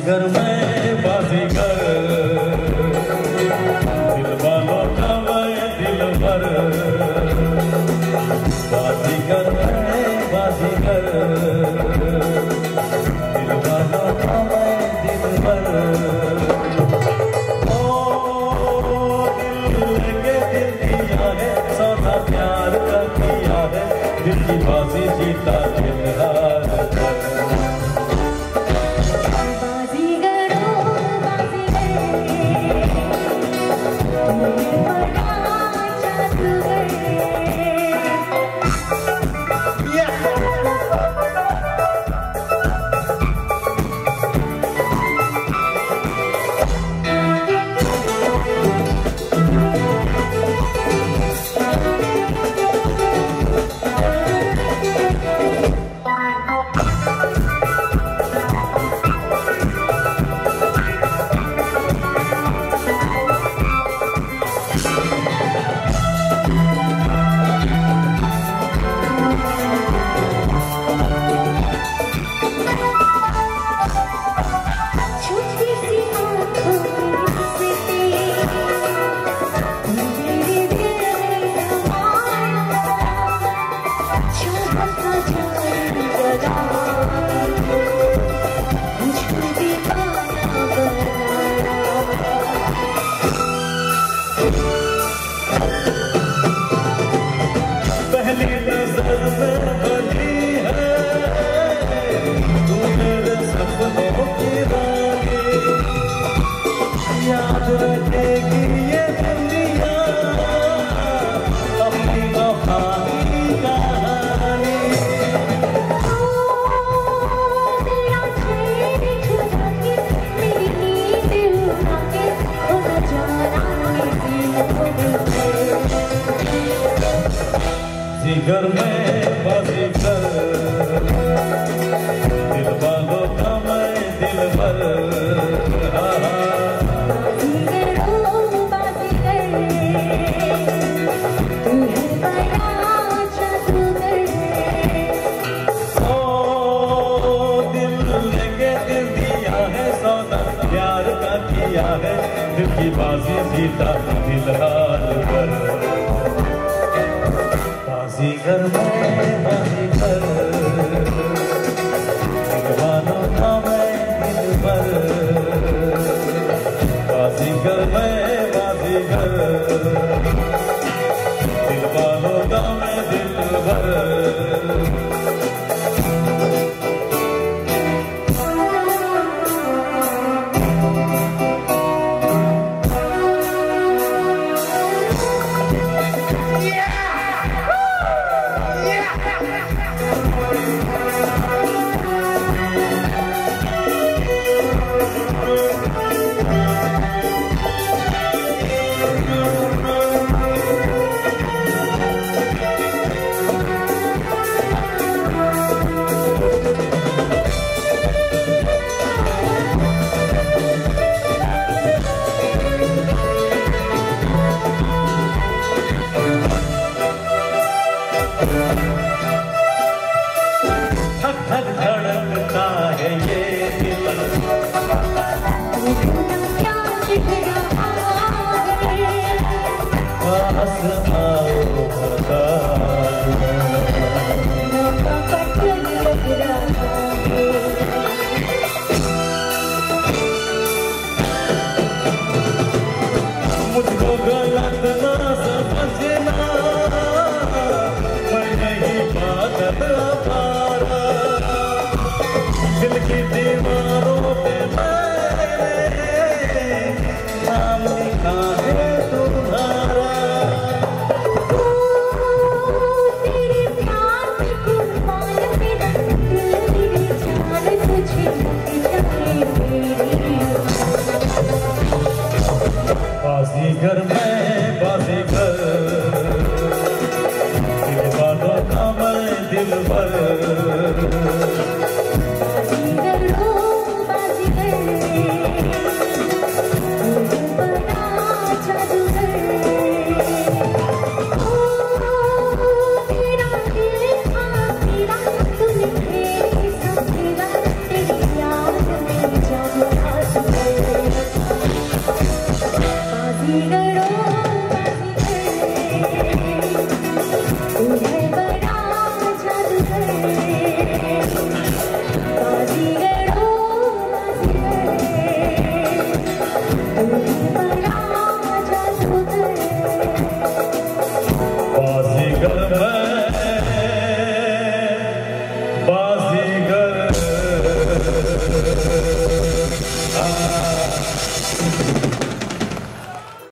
बाजीगर मैं बाजीगर, दिल वालों का मैं दिलबर। बाजीगर मैं बाजीगर, दिल वालों का मैं दिलबर। ओ दिल लेके दिल दिया है, सौदा प्यार का किया है, दिल की बाजी जीता दिल हार कर। पहली नजर में बनी है तू मेरे सपनों की रानी, याद रखेगी ये दुनिया अपनी वफा की कहानी। जिगर में बाजीगर, दिल वालों का मैं दिलबर। ओ दिल लेके दिल दिया है, सौदा प्यार का किया है, दिल की बाजी जीता दिल हार कर। बाजीगर मैं बाजीगर, दिल वालों का मैं दिलबर। बाजीगर मैं बाजीगर, दिल वालों का मैं दिलबर। धक धक धड़कता है ये दिल, पास आओ बता मुझको गलत ना समझना, मैं नहीं पागल पारा, दिल की दीवारों पे मेरे नाम लिखा है तुम्हारा। तेरे प्यार में कुर्बान मेरा दिल मेरी जान तुझे जाए मेरी। बाजीगर